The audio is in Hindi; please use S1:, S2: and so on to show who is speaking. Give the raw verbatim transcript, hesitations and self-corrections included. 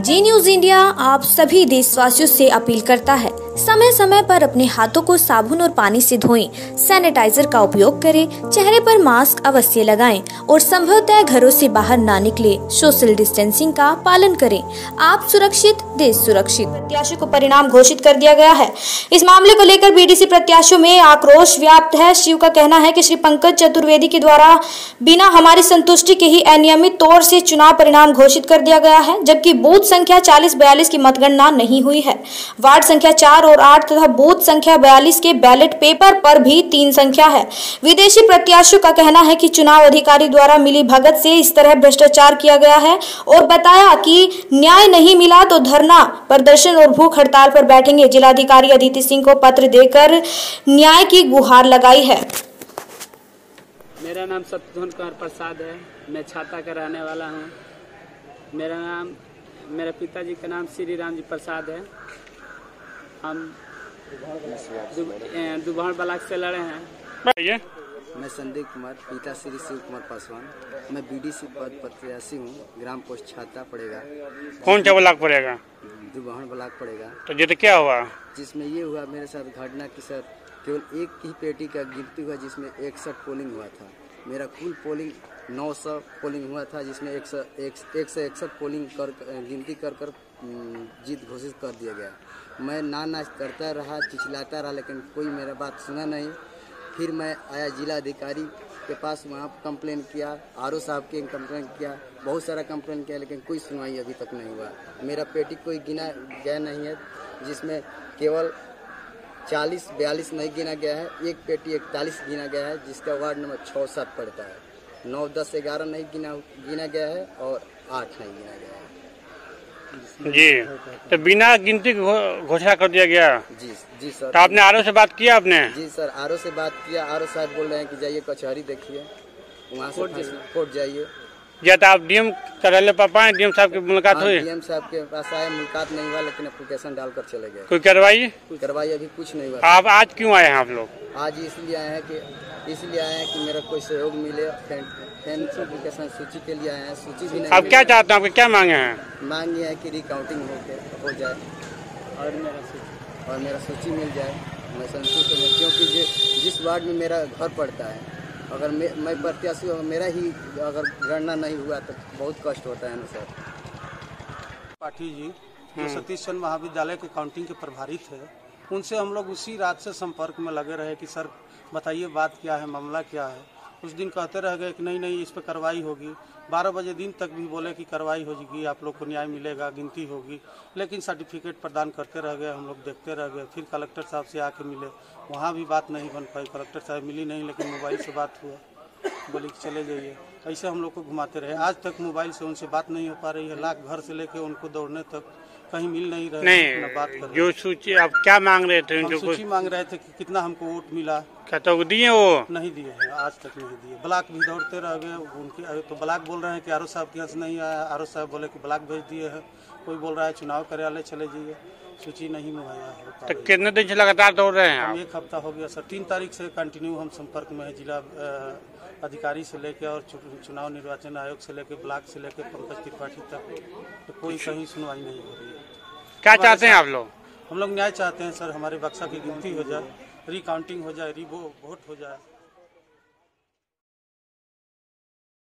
S1: जी न्यूज इंडिया आप सभी देशवासियों से अपील करता है, समय समय पर अपने हाथों को साबुन और पानी से धोएं, सैनिटाइजर का उपयोग करें, चेहरे पर मास्क अवश्य लगाएं और संभवतः घरों से बाहर ना निकले। सोशल डिस्टेंसिंग का पालन करें। आप सुरक्षित, देश सुरक्षित। प्रत्याशियों को परिणाम घोषित कर दिया गया है। इस मामले को लेकर बीडीसी प्रत्याशियों में आक्रोश व्याप्त है। शिव का कहना है कि श्री पंकज चतुर्वेदी के द्वारा बिना हमारी संतुष्टि के ही अनियमित तौर से चुनाव परिणाम घोषित कर दिया गया है, जबकि बूथ संख्या चालीस बयालीस की मतगणना नहीं हुई है। वार्ड संख्या चार और आठ तथा बूथ संख्या बयालीस के बैलेट पेपर पर भी तीन संख्या है। विदेशी प्रत्याशियों का कहना है कि चुनाव अधिकारी द्वारा मिली भगत से इस तरह भ्रष्टाचार किया गया है और बताया कि न्याय नहीं मिला तो धरना प्रदर्शन और भूख हड़ताल पर बैठेंगे। जिलाधिकारी अदिति सिंह को पत्र देकर न्याय की गुहार लगाई है।
S2: मेरा नाम शत्रुघ्न कुमार प्रसाद है। मैं छाता का रहने वाला हूँ। मेरा नाम मेरे पिताजी का नाम श्री राम जी प्रसाद है। हम दुबहर ब्लॉक से लड़े हैं।
S3: मैं संदीप कुमार, पिता श्री शिव कुमार पासवान। मैं बीडीसी पद प्रत्याशी हूँ। ग्राम पोस्ट छाता पड़ेगा।
S4: कौन सा ब्लॉक पड़ेगा?
S3: दुबहर ब्लॉक पड़ेगा।
S4: तो ये तो क्या हुआ?
S3: जिसमें ये हुआ मेरे साथ घटना कि सर केवल एक ही पेटी का गिनती हुआ, जिसमें इकसठ पोलिंग हुआ था। मेरा कुल पोलिंग नौ सौ पोलिंग हुआ था, जिसमें एक सौ एक सौ इकसठ पोलिंग कर गिनती कर कर जीत घोषित कर दिया गया। मैं ना नाच करता रहा, चिचलाता रहा, लेकिन कोई मेरा बात सुना नहीं। फिर मैं आया जिला अधिकारी के पास, वहाँ कंप्लेन किया, आर ओ साहब के कंप्लेन किया, बहुत सारा कंप्लेन किया, लेकिन कोई सुनवाई अभी तक नहीं हुआ। मेरा पेटी कोई गिना गया नहीं है, जिसमें केवल चालीस बयालीस नहीं गिना गया है। एक पेटी इकतालीस गिना गया है, जिसका वार्ड नंबर छः सात पड़ता है। नौ दस ग्यारह नहीं गिना गिना गया है और आठ नहीं गिना गया है।
S4: जी, तो बिना गिनती घोषणा कर दिया गया।
S3: जी जी सर।
S4: तो आपने आर ओ से बात किया? आपने?
S3: जी सर, आर ओ से बात किया। आर ओ साहब बोल रहे हैं कि जाइए कचहरी देखिए, वहाँ से कोर्ट जाइए।
S4: या तो आप डीएम कार्यालय पर पाए, डीएम साहब की मुलाकात हुई?
S3: डीएम साहब के पास आए, मुलाकात नहीं हुआ, लेकिन एप्लीकेशन डालकर चले गए।
S4: कोई कार्रवाई?
S3: कार्रवाई अभी कुछ नहीं हुआ।
S4: आप आज क्यों आए हैं आप लोग?
S3: आज इसलिए आए हैं कि इसलिए आए हैं कि मेरा कोई सहयोग मिले। एप्लीकेशन सूची के लिए आए हैं, सूची भी नहीं।
S4: आप क्या चाहते हैं? आपके क्या मांगे हैं?
S3: मांग ये है कि रिकाउंटिंग हो के हो जाए और मेरा सूची और मेरा सूची मिल जाए। मैं संतुष्ट हूँ, क्योंकि जिस वार्ड में मेरा घर पड़ता है, अगर मैं मैं प्रत्याशी हूँ, मेरा ही अगर गणना नहीं हुआ तो बहुत कष्ट होता है ना सर।
S5: पाठी जी जो सतीश चंद्र महाविद्यालय के काउंटिंग के प्रभारी थे, उनसे हम लोग उसी रात से संपर्क में लगे रहे कि सर बताइए बात क्या है, मामला क्या है। उस दिन कहते रह गए कि नहीं नहीं इस पर कार्रवाई होगी। बारह बजे दिन तक भी बोले कि कार्रवाई होगी, आप लोग को न्याय मिलेगा, गिनती होगी, लेकिन सर्टिफिकेट प्रदान करते रह गए। हम लोग देखते रह गए। फिर कलेक्टर साहब से आके मिले, वहाँ भी बात नहीं बन पाई। कलेक्टर साहब मिली नहीं, लेकिन मोबाइल से बात हुआ, बोले कि चले जाइए। ऐसे हम लोग को घुमाते रहे। आज तक मोबाइल से उनसे बात नहीं हो पा रही है। लाख घर से लेके उनको दौड़ने तक कहीं मिल नहीं रहे।
S4: नहीं,
S5: बात कर
S4: जो सूची आप क्या मांग रहे थे?
S5: हम सूची मांग रहे थे कि कितना हमको वोट मिला।
S4: क्या तो दिए? वो
S5: नहीं दिए हैं, आज तक नहीं दिए। ब्लॉक भी दौड़ते रह गए उनके, तो ब्लॉक बोल रहे हैं कि आर ओ साहब के यहाँ से नहीं आया। आर ओ साहब बोले कि ब्लॉक भेज दिए हैं। कोई बोल रहा है चुनाव कार्यालय चले जाइए, सूची नहीं मुहैया है।
S4: तो कितने दिन से लगातार दौड़ रहे हैं?
S5: हम एक हफ्ता हो गया सर। तीन तारीख से कंटिन्यू हम संपर्क में है, जिला अधिकारी से लेकर और चुनाव निर्वाचन आयोग से लेकर ब्लॉक से लेकर पंकज त्रिपाठी तक, तो कोई कहीं सुनवाई नहीं हो रही है।
S4: क्या चाहते हैं आप लोग?
S5: हम लोग न्याय चाहते हैं सर। हमारे बक्सा की गिनती हो जाए, रिकाउंटिंग हो जाए, रिवोट हो जाए।